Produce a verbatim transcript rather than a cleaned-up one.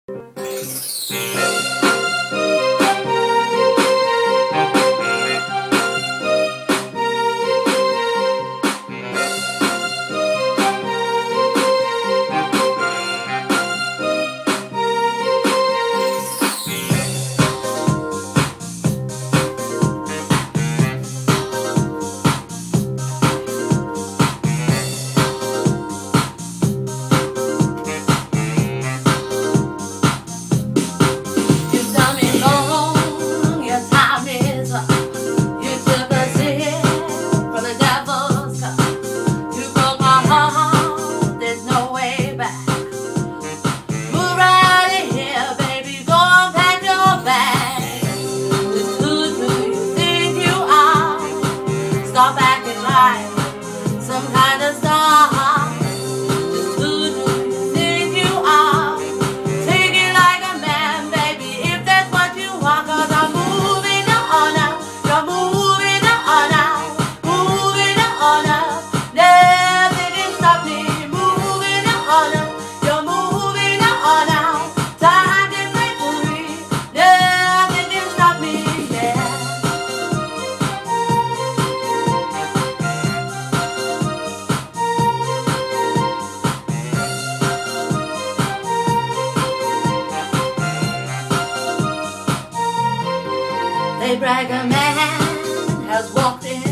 Stop acting like some kind of star. Just who do you think you are? Take it like a man, baby, if that's what you want. Cause I'm moving on now. You're moving on now. Moving on now. Nothing can stop me. Moving on now. You're moving on now. Time to break free. Nothing can stop me, yeah. They brag a man has walked in